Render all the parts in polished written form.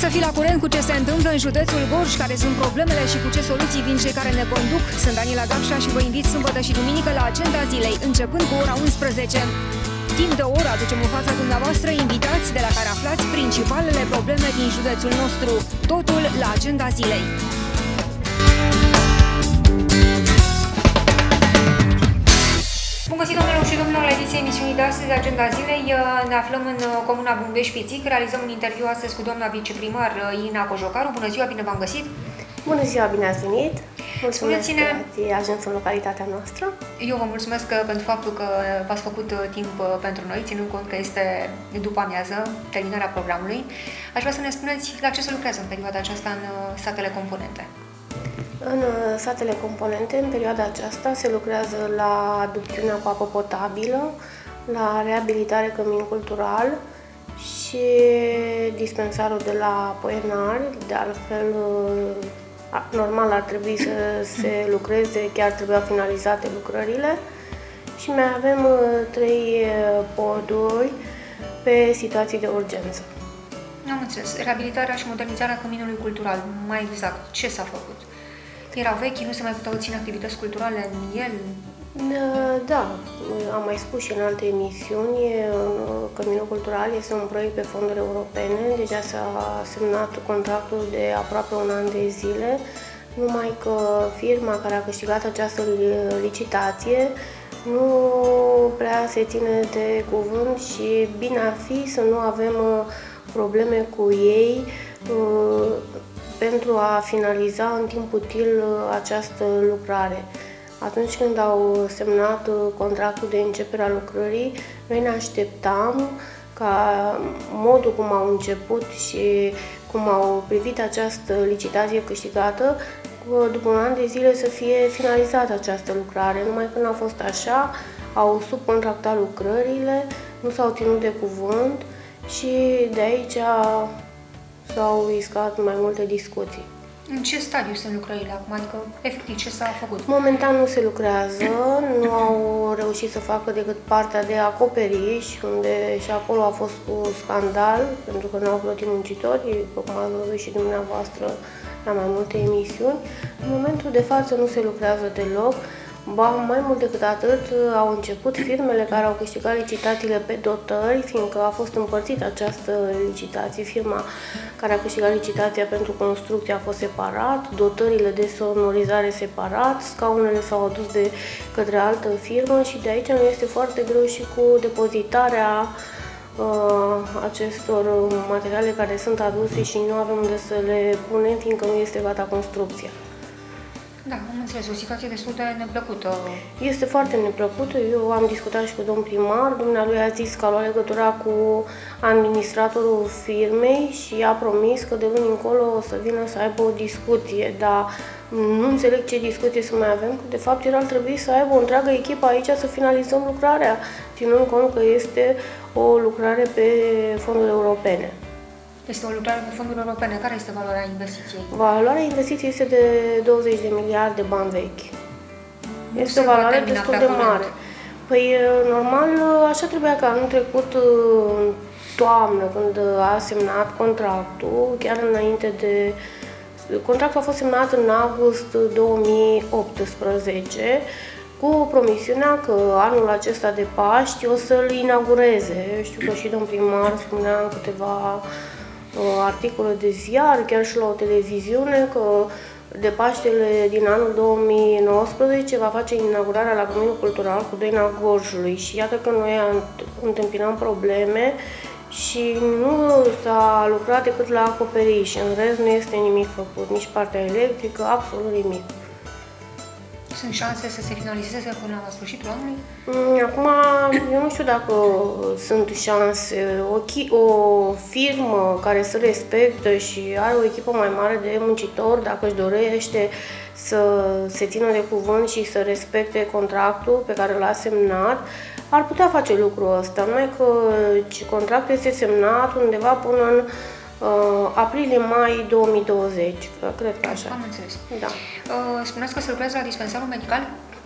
să fii la curent cu ce se întâmplă în județul Gorj, care sunt problemele și cu ce soluții vin cei care ne conduc. Sunt Daniela Gapșa și vă invit sâmbătă și duminică la Agenda Zilei, începând cu ora 11. Timp de o oră aducem în fața dumneavoastră invitați de la care aflați principalele probleme din județul nostru. Totul la Agenda Zilei. Bun găsit, domnilor și domnilor, la ediția emisiunii de astăzi, Agenda Zilei. Ne aflăm în comuna Bumbeș-Pițic. Realizăm un interviu astăzi cu doamna viceprimar Ina Cojocaru. Bună ziua, bine v-am găsit! Bună ziua, bine ați venit! Mulțumesc că ați ajuns în localitatea noastră. Eu vă mulțumesc pentru faptul că v-ați făcut timp pentru noi, ținând cont că este după amiază, terminarea programului. Aș vrea să ne spuneți la ce se lucrează în perioada aceasta în satele componente. În satele componente, în perioada aceasta, se lucrează la aducțiunea cu apă potabilă, la reabilitare cămin cultural și dispensarul de la Poenari. De altfel, normal ar trebui să se lucreze, chiar trebuiau finalizate lucrările. Și mai avem 3 poduri pe situații de urgență. Am înțeles. Reabilitarea și modernizarea căminului cultural, mai exact, ce s-a făcut? Era vechi, nu se mai puteau ține activități culturale în el? Da, am mai spus și în alte emisiuni, Căminul Cultural este un proiect pe fonduri europene, deja s-a semnat contractul de aproape un an de zile, numai că firma care a câștigat această licitație nu prea se ține de cuvânt și bine ar fi să nu avem probleme cu ei pentru a finaliza în timp util această lucrare. Atunci când au semnat contractul de începere a lucrării, noi ne așteptam ca modul cum au început și cum au privit această licitație câștigată, după un an de zile să fie finalizată această lucrare. Numai când a fost așa, au subcontractat lucrările, nu s-au ținut de cuvânt și de aici s-au iscat mai multe discuții. În ce stadiu sunt lucrările acum? Adică, efectiv, ce s-a făcut? Momentan nu se lucrează, nu au reușit să facă decât partea de acoperiș, unde și acolo a fost cu scandal, pentru că nu au plătit muncitori, după cum ați văzut și dumneavoastră la mai multe emisiuni. În momentul de față nu se lucrează deloc. Ba, mai mult decât atât, au început firmele care au câștigat licitațiile pe dotări, fiindcă a fost împărțită această licitație. Firma care a câștigat licitația pentru construcție a fost separat, dotările de sonorizare separat, scaunele s-au adus de către altă firmă și de aici nu este foarte greu și cu depozitarea acestor materiale care sunt aduse și nu avem unde să le punem, fiindcă nu este gata construcția. Da, am înțeles, o situație destul de neplăcută. Este foarte neplăcută. Eu am discutat și cu domn primar, dumnealui a zis că a luat legătura cu administratorul firmei și a promis că de luni încolo o să vină să aibă o discuție, dar nu înțeleg ce discuție să mai avem, că de fapt el ar trebui să aibă o întreagă echipă aici să finalizăm lucrarea, ținând cont că este o lucrare pe fonduri europene. Este o lucrare pe fonduri europene. Care este valoarea investiției? Valoarea investiției este de 20 de miliarde de bani vechi. Este o valoare destul de mare. Păi, normal, așa trebuia ca anul trecut, în toamnă, când a semnat contractul, chiar înainte de... Contractul a fost semnat în august 2018, cu promisiunea că anul acesta de Paști o să-l inaugureze. Știu că și domn primar spunea în câteva articole de ziar, chiar și la o televiziune, că de Paștele din anul 2019 va face inaugurarea la Căminul Cultural cu Doina Gorjului și iată că noi întâmpinăm probleme și nu s-a lucrat decât la acoperiș, în rest nu este nimic făcut, nici partea electrică, absolut nimic. Sunt șanse să se finalizeze până la sfârșitul anului? Acum, eu nu știu dacă sunt șanse. O firmă care se respectă și are o echipă mai mare de muncitori, dacă își dorește să se țină de cuvânt și să respecte contractul pe care l-a semnat, ar putea face lucrul ăsta. Numai că contractul este semnat undeva până în aprilie-mai 2020, cred că așa. Am înțeles. Da. Spuneți că se lucrează la dispensarul medical?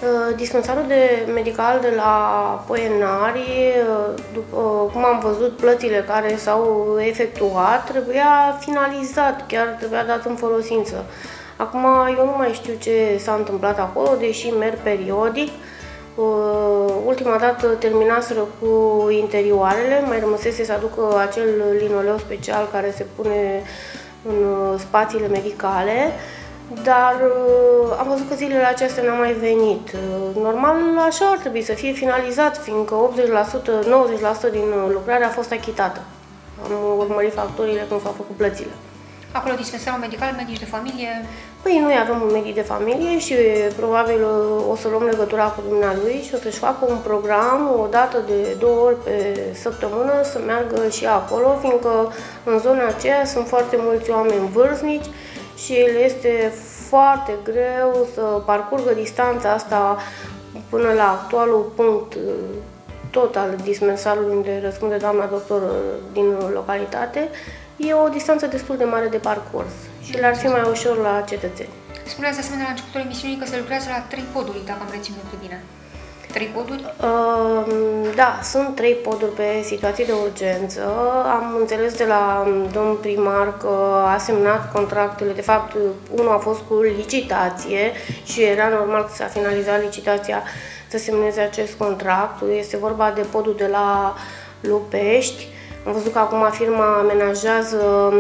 Dispensarul medical de la Poienari, după cum am văzut plățile care s-au efectuat, trebuia finalizat, chiar trebuia dat în folosință. Acum eu nu mai știu ce s-a întâmplat acolo, deși merg periodic. Ultima dată terminaseră cu interioarele, mai rămăsese să aducă acel linoleu special care se pune în spațiile medicale, dar am văzut că zilele acestea n-a mai venit. Normal, așa ar trebui să fie finalizat, fiindcă 80%, 90% din lucrare a fost achitată. Am urmărit facturile când s-au făcut plățile. Acolo dispensarul medical, medici de familie? Păi noi avem un medic de familie și probabil o să luăm legătura cu dumnealui și o să-și facă un program o dată de 2 ori pe săptămână să meargă și acolo, fiindcă în zona aceea sunt foarte mulți oameni vârstnici și le este foarte greu să parcurgă distanța asta până la actualul punct tot al dispensarului unde răspunde doamna doctor din localitate. E o distanță destul de mare de parcurs și le-ar fi mai ușor la cetățeni. Spuneați de asemenea la începutul emisiunii că se lucrează la 3 poduri, dacă am reținut bine. 3 poduri? Da, sunt 3 poduri pe situații de urgență. Am înțeles de la domnul primar că a semnat contractele. De fapt, unul a fost cu licitație și era normal că s-a finalizat licitația să semneze acest contract. Este vorba de podul de la Lupești. Am văzut că acum firma amenajează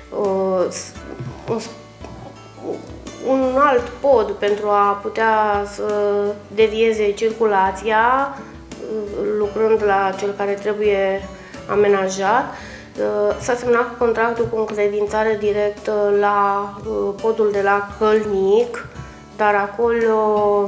un alt pod pentru a putea să devieze circulația, lucrând la cel care trebuie amenajat. S-a semnat contractul cu încredințare directă la podul de la Călnic, dar acolo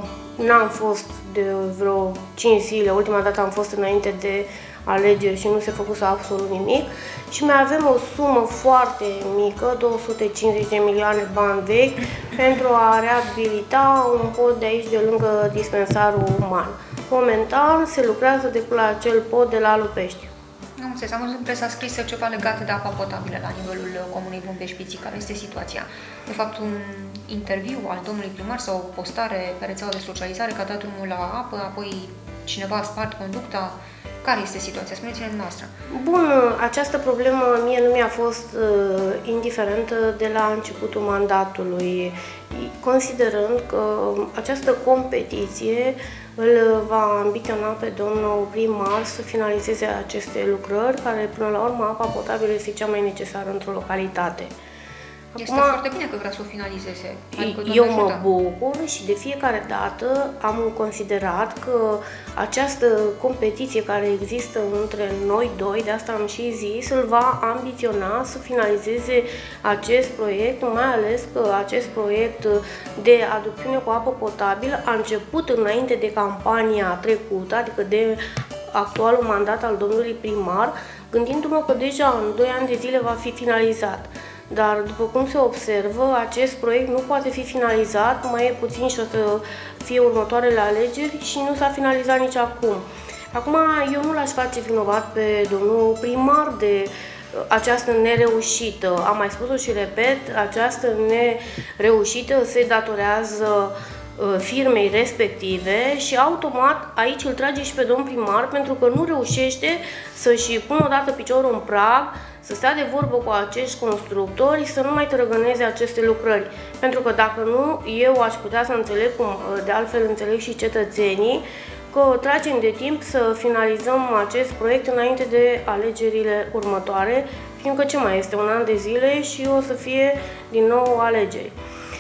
n-am fost de vreo 5 zile, ultima dată am fost înainte de alegeri și nu se făcuse absolut nimic și mai avem o sumă foarte mică, 250 de milioane bani vechi, pentru a reabilita un pod de aici de lângă dispensarul uman. Momentan se lucrează de la acel pod de la Lupești. Am înțeles, am văzut în presa scrisă ceva legat de apa potabilă la nivelul comunei Bumbeș-Piții. Care este situația? De fapt, un interviu al domnului primar sau o postare pe rețeaua de socializare că a dat drumul la apă, apoi cineva a spart conducta. Care este situația? Spuneți-ne noastră. Bun, această problemă mie nu mi-a fost indiferentă de la începutul mandatului, considerând că această competiție îl va ambiționa pe domnul primar să finalizeze aceste lucrări, care până la urmă apa potabilă este cea mai necesară într-o localitate. Este foarte bine că vrea să o finalizeze. Adică eu mă bucur și de fiecare dată am considerat că această competiție care există între noi doi, de asta am și zis, îl va ambiționa să finalizeze acest proiect, mai ales că acest proiect de aducțiune cu apă potabilă a început înainte de campania trecută, adică de actualul mandat al domnului primar, gândindu-mă că deja în 2 ani de zile va fi finalizat. Dar, după cum se observă, acest proiect nu poate fi finalizat, mai e puțin și o să fie următoarele alegeri și nu s-a finalizat nici acum. Acum, eu nu l-aș face vinovat pe domnul primar de această nereușită. Am mai spus-o și repet, această nereușită se datorează firmei respective și automat aici îl trage și pe domnul primar pentru că nu reușește să-și pună odată piciorul în prag, să stea de vorbă cu acești constructori, să nu mai trăgăneze aceste lucrări. Pentru că dacă nu, eu aș putea să înțeleg, cum de altfel înțeleg și cetățenii, că tragem de timp să finalizăm acest proiect înainte de alegerile următoare, fiindcă ce mai este, 1 an de zile și o să fie din nou alegeri.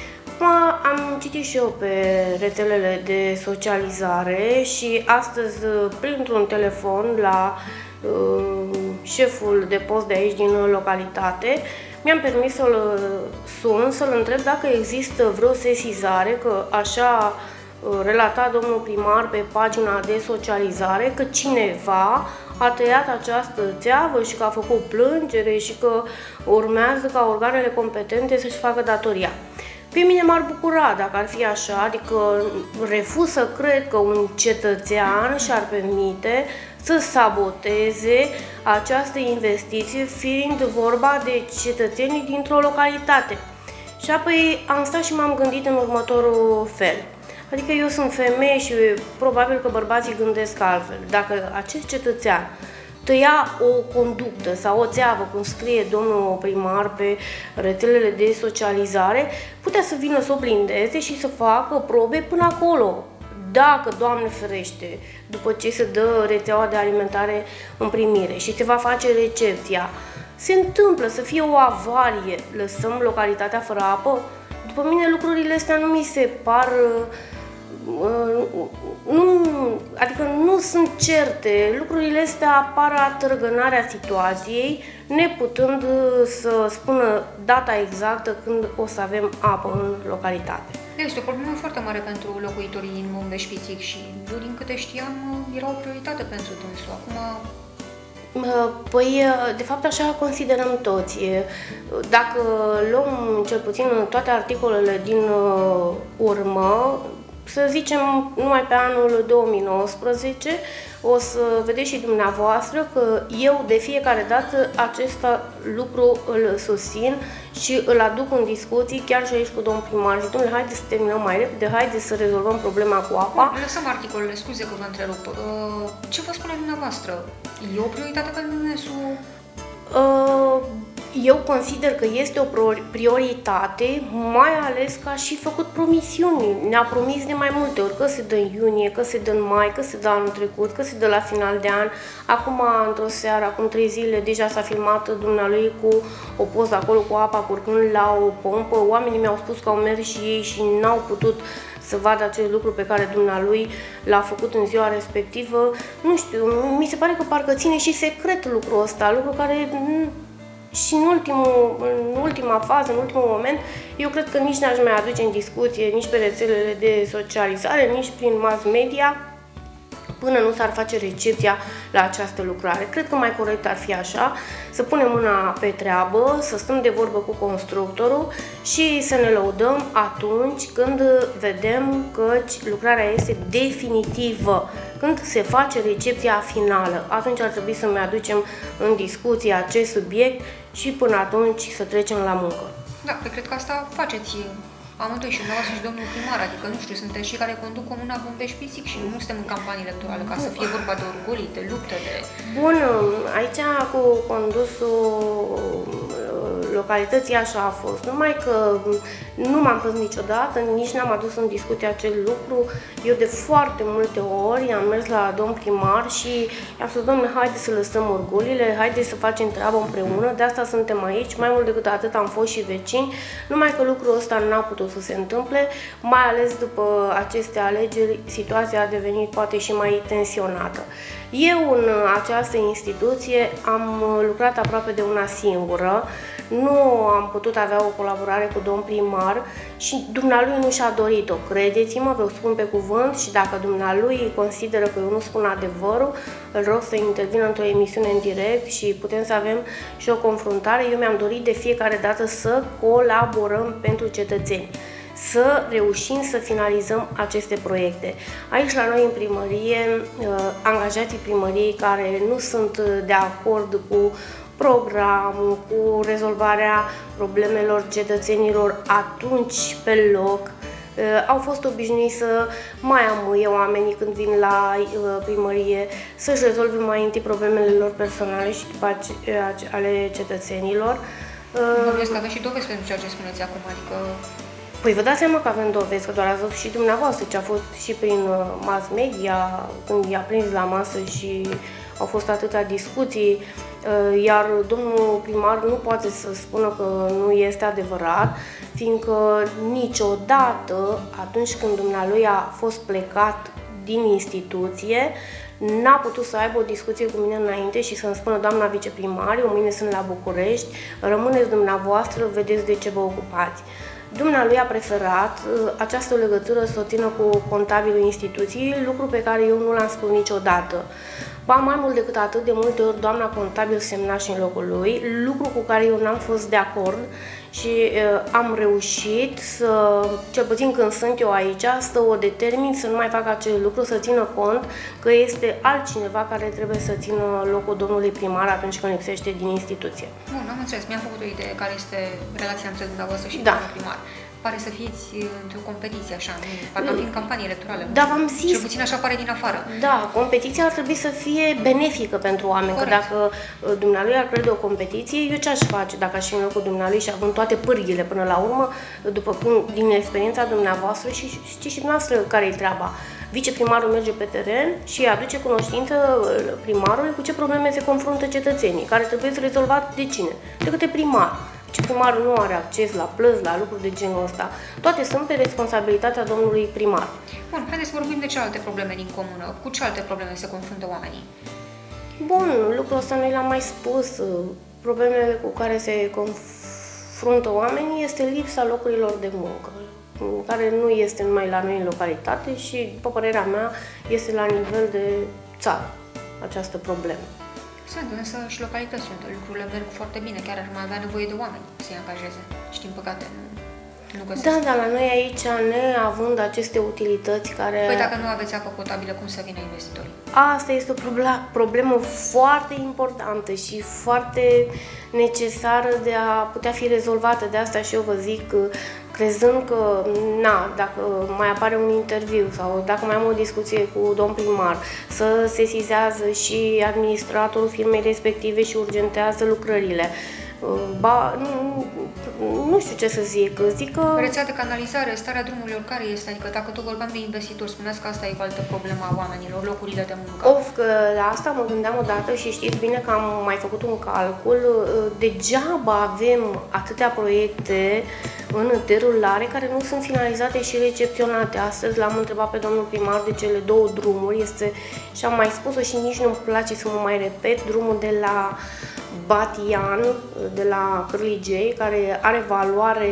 Am citit și eu pe rețelele de socializare și astăzi, printr-un telefon la șeful de post de aici din localitate, mi-am permis să-l sun, să-l întreb dacă există vreo sesizare, că așa relata domnul primar pe pagina de socializare, că cineva a tăiat această țeavă și că a făcut plângere și că urmează ca organele competente să-și facă datoria. Pe mine m-ar bucura dacă ar fi așa, adică refuz să cred că un cetățean și-ar permite să saboteze această investiție, fiind vorba de cetățenii dintr-o localitate. Și apoi am stat și m-am gândit în următorul fel. Adică eu sunt femeie și probabil că bărbații gândesc altfel. Dacă acest cetățean tăia o conductă sau o țeavă, cum scrie domnul primar pe rețelele de socializare, putea să vină să o blindeze și să facă probe până acolo. Dacă, Doamne ferește, după ce se dă rețeaua de alimentare în primire și se va face recepția, se întâmplă să fie o avarie, lăsăm localitatea fără apă? După mine lucrurile astea nu mi se par, adică nu sunt certe. Lucrurile astea apar a tărgănarea situației, neputând să spună data exactă când o să avem apă în localitate. Este o problemă foarte mare pentru locuitorii din Mombeș-Pițic și eu, din câte știam, era o prioritate pentru dânsul. Acum... Păi, de fapt, așa considerăm toți. Dacă luăm cel puțin toate articolele din urmă, să zicem numai pe anul 2019, o să vedeți și dumneavoastră că eu de fiecare dată acest lucru îl susțin și îl aduc în discuții chiar și aici cu domnul primar. Zic, domnule, haideți să terminăm mai repede, haideți să rezolvăm problema cu apa. Lăsăm articolele, scuze că vă întrerup. Ce vă spune dumneavoastră? E o prioritate pentru dânsul? Eu consider că este o prioritate, mai ales că a și făcut promisiuni. Ne-a promis de mai multe ori că se dă în iunie, că se dă în mai, că se dă anul trecut, că se dă la final de an. Acum, într-o seară, acum 3 zile, deja s-a filmat dumnealui cu o poză acolo cu apa curgând la o pompă. Oamenii mi-au spus că au mers și ei și n-au putut să vadă acest lucru pe care dumnealui l-a făcut în ziua respectivă. Nu știu, mi se pare că parcă ține și secret lucrul ăsta, lucru care... Și în ultima fază, în ultimul moment, eu cred că nici n-aș mai aduce în discuție, nici pe rețelele de socializare, nici prin mass media, până nu s-ar face recepția la această lucrare. Cred că mai corect ar fi așa, să punem mâna pe treabă, să stăm de vorbă cu constructorul și să ne lăudăm atunci când vedem că lucrarea este definitivă. Când se face recepția finală, atunci ar trebui să mai aducem în discuție acest subiect și până atunci să trecem la muncă. Da, cred că asta faceți amândoi și dumneavoastră și domnul primar, adică nu știu, sunteți cei care conduc comuna Mombeș-Pițic și nu suntem în campanie electorală ca să fie vorba de orgolii, de luptă, de... Bun, aici cu condusul localității așa a fost, numai că nu m-am plâns niciodată, nici n-am adus în discuție acel lucru. Eu de foarte multe ori am mers la domn primar și i-am spus, domnule, haideți să lăsăm orgolile, haideți să facem treaba împreună, de asta suntem aici, mai mult decât atât am fost și vecini, numai că lucrul ăsta n-a putut să se întâmple, mai ales după aceste alegeri, situația a devenit poate și mai tensionată. Eu în această instituție am lucrat aproape de una singură, nu am putut avea o colaborare cu domn primar și dumnealui nu și-a dorit-o. Credeți-mă, vă spun pe cuvânt și dacă dumnealui consideră că eu nu spun adevărul, îl rog să intervină într-o emisiune în direct și putem să avem și o confruntare. Eu mi-am dorit de fiecare dată să colaborăm pentru cetățeni, să reușim să finalizăm aceste proiecte. Aici la noi în primărie, angajații primăriei care nu sunt de acord cu programul, cu rezolvarea problemelor cetățenilor atunci pe loc, au fost obișnuiți să mai amâie oamenii când vin la primărie, să-și rezolve mai întâi problemele lor personale și după ale cetățenilor. Bănuiesc că aveți și dovezi pentru ceea ce spuneți acum, adică... Păi vă dați seama că avem dovezi, că doar ați văzut și dumneavoastră ce a fost și prin mass media, când i-a prins la masă și au fost atâtea discuții, iar domnul primar nu poate să spună că nu este adevărat, fiindcă niciodată, atunci când dumnealui a fost plecat din instituție, n-a putut să aibă o discuție cu mine înainte și să-mi spună, doamna viceprimar, eu mâine sunt la București, rămâneți dumneavoastră, vedeți de ce vă ocupați. Dumnealui a preferat această legătură să o țină cu contabilul instituției, lucru pe care eu nu l-am spus niciodată. Ba, mai mult decât atât, de multe ori doamna contabil semna și în locul lui, lucru cu care eu n-am fost de acord și am reușit să, cel puțin când sunt eu aici, să o determin să nu mai fac acel lucru, să țină cont că este altcineva care trebuie să țină locul domnului primar atunci când lipsește din instituție. Bun, am înțeles, mi-am făcut o idee care este relația între dumneavoastră și domnul primar. pare să fiți într-o competiție așa, nu? Parcă fiind campanie electorală. Da, v-am zis. Cel puțin așa pare din afară. Da, competiția ar trebui să fie benefică pentru oameni, Corect. că dacă dumnealui ar crede o competiție, eu ce aș face dacă aș fi în locul dumnealui și având toate pârghile până la urmă, după cum, din experiența dumneavoastră și știți și dumneavoastră care-i treaba. Viceprimarul merge pe teren și aduce cunoștință primarului cu ce probleme se confruntă cetățenii, care trebuie să rezolvate de cine? De către primar. Ce primarul nu are acces la plăți, la lucruri de genul ăsta. Toate sunt pe responsabilitatea domnului primar. Bun, haideți să vorbim de celelalte probleme din comună. Cu ce alte probleme se confruntă oamenii? Bun, lucrul ăsta noi l-am mai spus. Problemele cu care se confruntă oamenii este lipsa locurilor de muncă, care nu este numai la noi în localitate și, după părerea mea, este la nivel de țară această problemă. Sunt însă și localități unde lucrurile merg foarte bine, chiar ar mai avea nevoie de oameni să-i angajeze. Și din păcate nu găsesc. Da, dar la noi aici, neavând aceste utilități care... Păi dacă nu aveți apă potabilă, cum să vină investitorii? Asta este o problemă foarte importantă și foarte necesară de a putea fi rezolvată. De asta și eu vă zic, crezând că, dacă mai apare un interviu sau dacă mai am o discuție cu domn primar, să sesizează și administratorul firmei respective și urgentează lucrările. Nu știu ce să zic că... Rețea de canalizare, starea drumurilor care este? Adică dacă tot vorbeam de investitori, spuneați că asta e o altă problemă a oamenilor, locurile de muncă. Că la asta mă gândeam odată și știți bine că am mai făcut un calcul. Degeaba avem atâtea proiecte în derulare care nu sunt finalizate și recepționate. Astăzi l-am întrebat pe domnul primar de cele 2 drumuri, și am mai spus-o și nici nu-mi place să mă mai repet, drumul de la Batian, de la Cârligei, care are valoare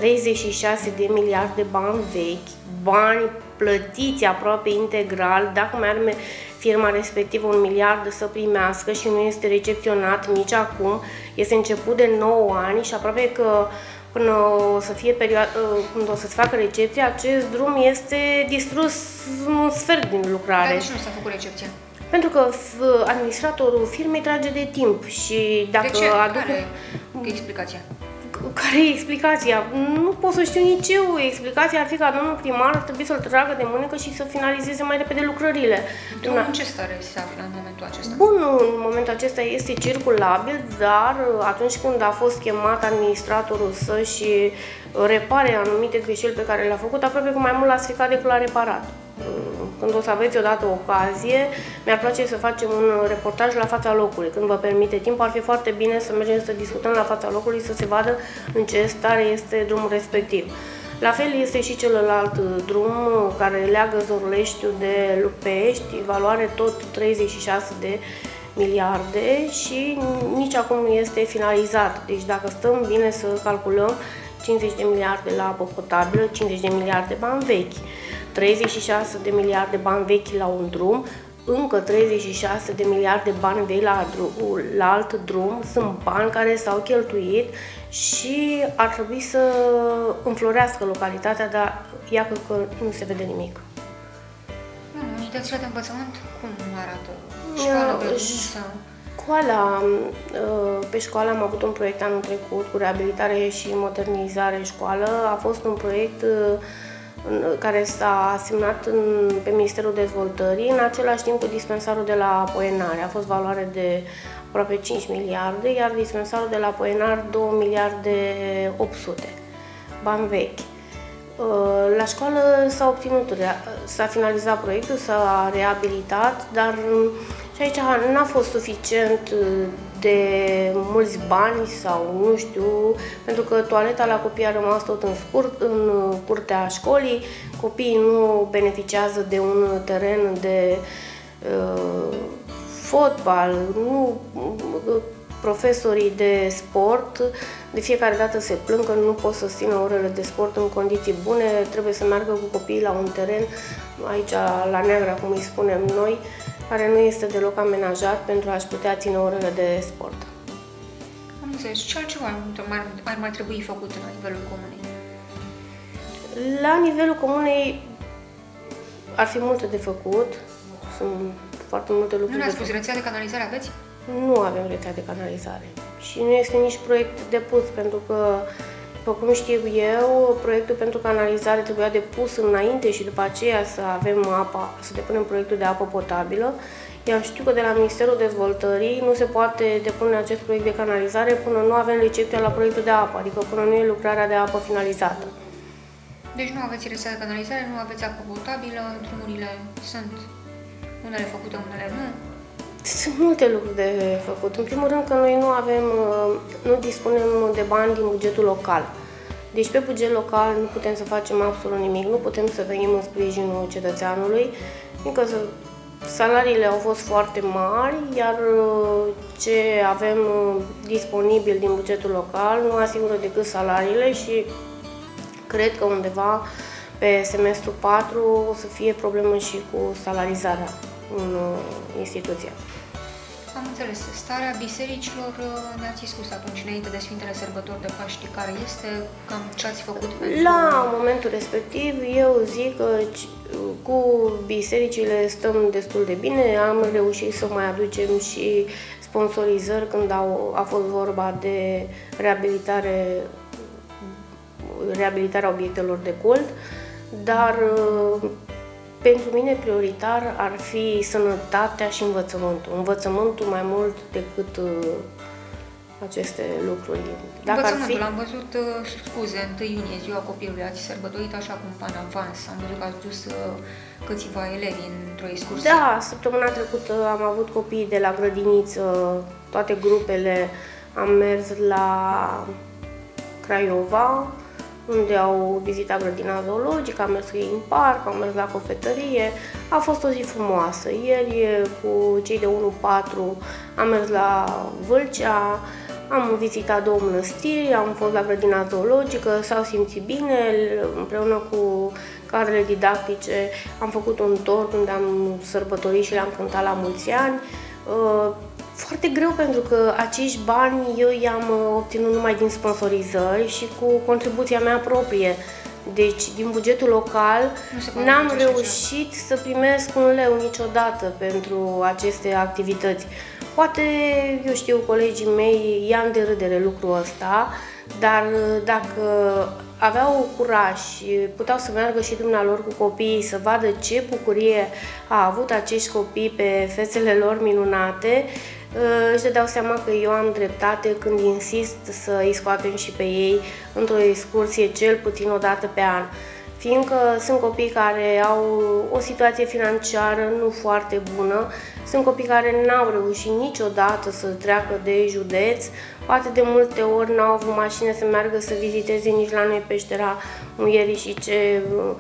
36 de miliarde de bani vechi, bani plătiți aproape integral, dacă mai are firma respectivă 1 miliard să primească și nu este recepționat nici acum, este început de 9 ani și aproape că până o să fie când o să se facă recepția, acest drum este distrus un sfert din lucrare. Dar de ce nu s-a făcut recepția? Pentru că administratorul firmei trage de timp și dacă de ce? aduc... Care e explicația? Care e explicația? Nu pot să știu nici eu. Explicația ar fi ca domnul primar ar trebui să-l tragă de mânecă și să finalizeze mai repede lucrările. În ce stare se află în momentul acesta? Bun, în momentul acesta este circulabil, dar atunci când a fost chemat administratorul să-și repare anumite greșeli pe care le-a făcut, aproape că mai mult l-a stricat decât l-a reparat. Când o să aveți odată ocazie, mi-ar place să facem un reportaj la fața locului. Când vă permite timp, ar fi foarte bine să mergem să discutăm la fața locului, să se vadă în ce stare este drumul respectiv. La fel este și celălalt drum care leagă Zorleștiul de Lupești, valoare tot 36 de miliarde și nici acum nu este finalizat. Deci dacă stăm bine să calculăm, 50 de miliarde la apă potabilă, 50 de miliarde bani vechi, 36 de miliarde bani vechi la un drum, încă 36 de miliarde bani vechi la alt drum, sunt bani care s-au cheltuit și ar trebui să înflorească localitatea, dar iată că nu se vede nimic. Unitățile de învățământ cum arată? Școală, grădiniță? Pe școală am avut un proiect anul trecut cu reabilitare și modernizare școală. A fost un proiect care s-a asemnat pe Ministerul Dezvoltării, în același timp cu dispensarul de la Poenare. A fost valoare de aproape 5 miliarde, iar dispensarul de la Poenar 2 miliarde 800, bani vechi. La școală s-a finalizat proiectul, s-a reabilitat, dar și aici n-a fost suficient de mulți bani sau nu știu, pentru că toaleta la copii a rămas tot în curtea școlii, copiii nu beneficiază de un teren de fotbal, profesorii de sport de fiecare dată se plâng că nu pot să țină orele de sport în condiții bune, trebuie să meargă cu copiii la un teren, aici la Neagra, cum îi spunem noi, care nu este deloc amenajat pentru a-și putea ține orele de sport. Am înțeles. Ce altceva ar mai trebui făcut la nivelul comunei? La nivelul comunei ar fi multe de făcut, sunt foarte multe lucruri. Nu ne-ați spus, rețea de canalizare aveți? Nu avem rețea de canalizare și nu este nici proiect depus, pentru că După cum știu eu, proiectul pentru canalizare trebuia depus înainte și după aceea să avem apa, să depunem proiectul de apă potabilă. Iar știu că de la Ministerul Dezvoltării nu se poate depune acest proiect de canalizare până nu avem recepția la proiectul de apă, adică până nu e lucrarea de apă finalizată. Deci nu aveți rețea de canalizare, nu aveți apă potabilă, drumurile sunt unele făcute, unele nu. Sunt multe lucruri de făcut. În primul rând că noi nu dispunem de bani din bugetul local. Deci pe buget local nu putem să facem absolut nimic, nu putem să venim în sprijinul cetățeanului, fiindcă salariile au fost foarte mari, iar ce avem disponibil din bugetul local nu asigură decât salariile și cred că undeva pe semestru 4 o să fie problemă și cu salarizarea în instituția. Am înțeles. Starea bisericilor ne-ați spus atunci, înainte de Sfintele Sărbători de Paști, care este, cam ce ați făcut pentru... La momentul respectiv, eu zic că cu bisericile stăm destul de bine. Am reușit să mai aducem și sponsorizări când a fost vorba de reabilitarea obiectelor de cult, dar pentru mine prioritar ar fi sănătatea și învățământul. Învățământul mai mult decât aceste lucruri. Învățământul, am văzut, scuze, 1 iunie, ziua copilului, ați sărbătorit așa cum în avans. Am văzut că ați dus câțiva elevi într-o excursie. Da, săptămâna trecută am avut copii de la grădiniță, toate grupele. Am mers la Craiova, unde au vizitat grădina zoologică, am mers în parc, am mers la cofetărie. A fost o zi frumoasă. Ieri, cu cei de 1-4, am mers la Vâlcea, am vizitat 2 mănăstiri, am fost la grădina zoologică, s-au simțit bine, împreună cu cadrele didactice am făcut un tort unde am sărbătorit și le-am cântat la mulți ani. Foarte greu pentru că acești bani eu i-am obținut numai din sponsorizări și cu contribuția mea proprie. Deci, din bugetul local, n-am reușit să primesc 1 leu niciodată pentru aceste activități. Poate, eu știu, colegii mei ia în derâdere lucrul ăsta, dar dacă aveau curaj și puteau să meargă și dumnealor cu copiii să vadă ce bucurie a avut acești copii pe fețele lor minunate, își dădeau seama că eu am dreptate când insist să îi scoatem și pe ei într-o excursie cel puțin o dată pe an. Fiindcă sunt copii care au o situație financiară nu foarte bună, sunt copii care n-au reușit niciodată să treacă de județ, poate de multe ori n-au avut mașină să meargă să viziteze nici la noi Peștera Muierii și ce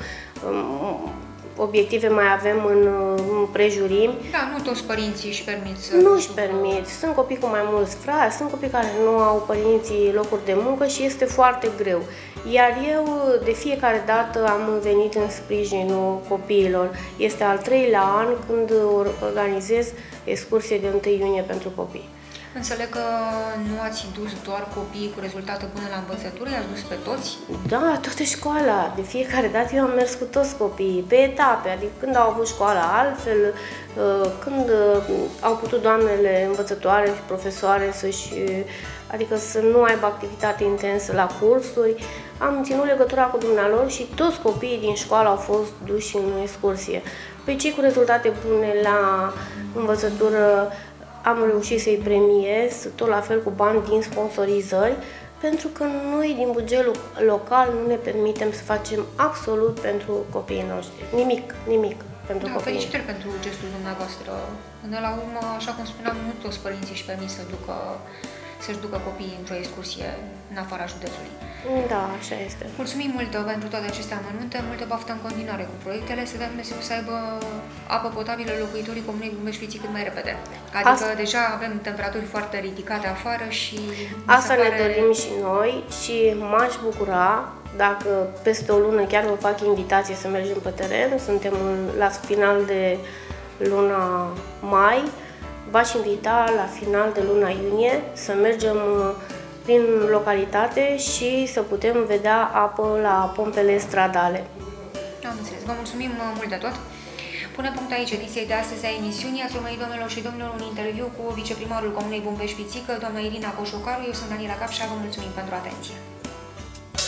obiective mai avem în prejurimi. Da, nu toți părinții își permit să... Nu își permit. Sunt copii cu mai mulți frați, sunt copii care nu au părinții locuri de muncă și este foarte greu. Iar eu de fiecare dată am venit în sprijinul copiilor. Este al 3-lea an când organizez excursie de 1 iunie pentru copii. Înțeleg că nu ați dus doar copiii cu rezultate bune la învățătură, i-ați dus pe toți? Da, toată școala. De fiecare dată eu am mers cu toți copiii, pe etape, adică când au avut școala altfel, când au putut doamnele învățătoare și profesoare adică să nu aibă activitate intensă la cursuri. Am ținut legătura cu dumnealor și toți copiii din școală au fost duși în excursie. Pe cei cu rezultate bune la învățătură am reușit să-i premiez, tot la fel cu bani din sponsorizări, pentru că noi din bugetul local nu ne permitem să facem absolut pentru copiii noștri. Nimic pentru copii. Felicitări pentru gestul dumneavoastră. Până la urmă, așa cum spuneam, nu toți părinții își permit să-și ducă copiii într-o excursie în afara județului. Da, așa este. Mulțumim mult pentru toate aceste amănunte, multă baftă în continuare cu proiectele, să dea Dumnezeu să aibă apă potabilă locuitorii Comunei Bumbeș-Fiții cât mai repede. Adică deja avem temperaturi foarte ridicate afară și... Asta ne dorim și noi și m-aș bucura dacă peste o lună chiar vă fac invitație să mergem pe teren. Suntem la final de luna mai. V-aș invita la final de luna iunie să mergem prin localitate și să putem vedea apă la pompele stradale. Am înțeles. Vă mulțumim mult de tot. Punem punct aici ediției de astăzi a emisiunii. Ați urmărit, doamnelor și domnilor, un interviu cu viceprimarul Comunei Bumbeș-Fițică, doamna Irina Coșocaru. Eu sunt Daniela Capșa. Vă mulțumim pentru atenție.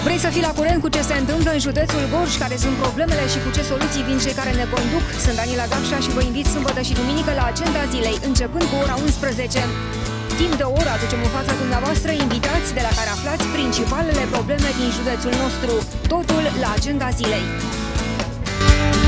Vrei să fii la curent cu ce se întâmplă în județul Gorj, care sunt problemele și cu ce soluții vin cei care ne conduc? Sunt Daniela Gapșa și vă invit sâmbătă și duminică la Agenda Zilei, începând cu ora 11. Timp de o oră aducem în fața dumneavoastră invitați de la care aflați principalele probleme din județul nostru. Totul la Agenda Zilei.